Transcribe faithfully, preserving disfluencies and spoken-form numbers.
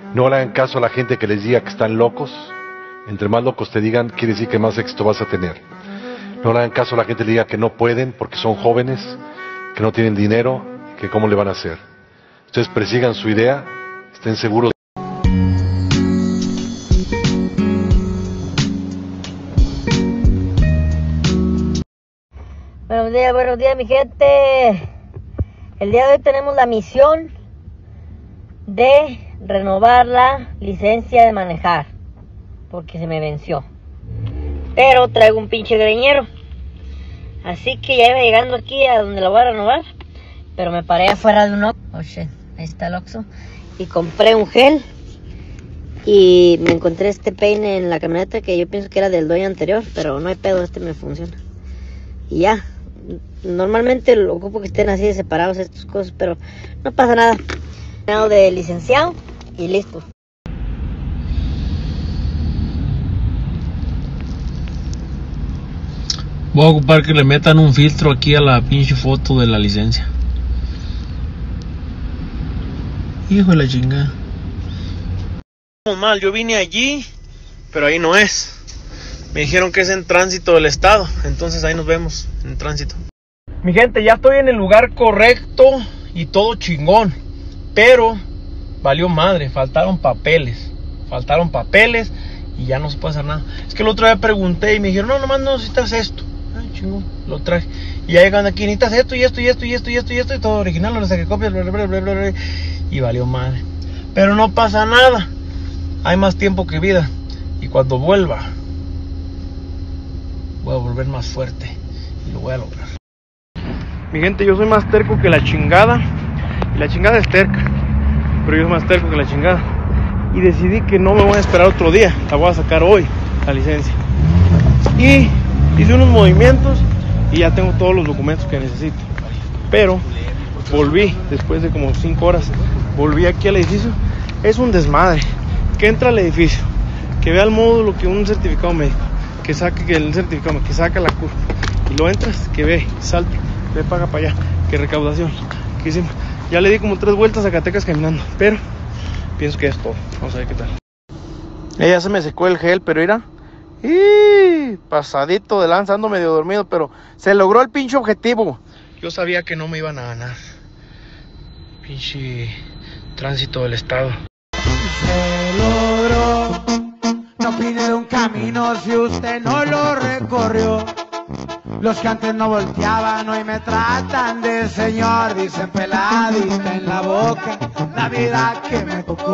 No le hagan caso a la gente que les diga que están locos. Entre más locos te digan, quiere decir que más éxito vas a tener. No le hagan caso a la gente que le diga que no pueden porque son jóvenes, que no tienen dinero, que cómo le van a hacer. Ustedes persigan su idea, estén seguros. Buenos días, buenos días mi gente. El día de hoy tenemos la misión de renovar la licencia de manejar, porque se me venció. Pero traigo un pinche greñero, así que ya iba llegando aquí a donde la voy a renovar, pero me paré afuera de un Oxxo. Oh shit, ahí está el Oxxo. Y compré un gel. Y me encontré este peine en la camioneta que yo pienso que era del dueño anterior, pero no hay pedo, este me funciona. Y ya, normalmente lo ocupo que estén así de separados estas cosas, pero no pasa nada. De licenciado y listo. Voy a ocupar que le metan un filtro aquí a la pinche foto de la licencia. Hijo de la chingada. Mal, yo vine allí, pero ahí no es. Me dijeron que es en tránsito del estado, entonces ahí nos vemos en tránsito. Mi gente, ya estoy en el lugar correcto y todo chingón, pero valió madre, faltaron papeles, faltaron papeles y ya no se puede hacer nada. Es que el otro día pregunté y me dijeron, no, nomás no necesitas esto. Ay, chingón, lo traje. Y ya llegan aquí, necesitas esto y esto y esto y esto y esto y esto y todo original, no saqué copias, bla, bla, bla, bla, bla, bla, y valió madre. Pero no pasa nada, hay más tiempo que vida y cuando vuelva voy a volver más fuerte y lo voy a lograr. Mi gente, yo soy más terco que la chingada. Y la chingada es terca, pero yo soy más terco que la chingada. Y decidí que no me voy a esperar otro día, la voy a sacar hoy, la licencia. Y hice unos movimientos y ya tengo todos los documentos que necesito. Pero volví, después de como cinco horas, volví aquí al edificio. Es un desmadre. Que entra al edificio, que vea el módulo, que un certificado médico, que saque que el certificado, que saca la curva, y lo entras, que ve, salta, ve, paga para allá, que recaudación, que hicimos. Ya le di como tres vueltas a Zacatecas caminando, pero pienso que es todo. Vamos a ver qué tal. Ya se me secó el gel, pero mira, y pasadito de lanza, ando medio dormido, pero se logró el pinche objetivo. Yo sabía que no me iban a ganar. Pinche tránsito del estado. Se logró, no pide un camino si usted no lo recorrió. Los que antes no volteaban hoy me tratan de señor, dicen peladita en la boca la vida que me tocó.